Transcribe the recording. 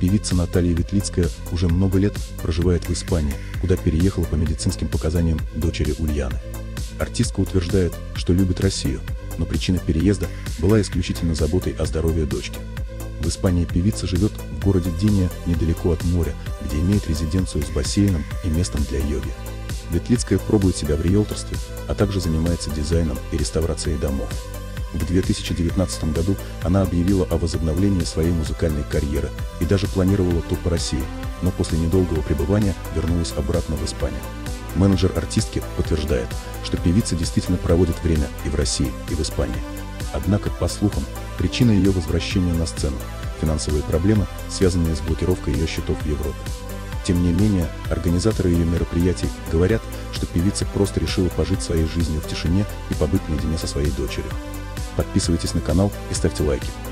Певица Наталья Ветлицкая уже много лет проживает в Испании, куда переехала по медицинским показаниям дочери Ульяны. Артистка утверждает, что любит Россию, но причина переезда была исключительно заботой о здоровье дочки. В Испании певица живет в городе Диния недалеко от моря, где имеет резиденцию с бассейном и местом для йоги. Ветлицкая пробует себя в риэлторстве, а также занимается дизайном и реставрацией домов. В 2019 году она объявила о возобновлении своей музыкальной карьеры и даже планировала тур по России, но после недолгого пребывания вернулась обратно в Испанию. Менеджер артистки подтверждает, что певица действительно проводит время и в России, и в Испании. Однако, по слухам, причина ее возвращения на сцену – финансовые проблемы, связанные с блокировкой ее счетов в Европе. Тем не менее, организаторы ее мероприятий говорят, что певица просто решила пожить своей жизнью в тишине и побыть наедине со своей дочерью. Подписывайтесь на канал и ставьте лайки.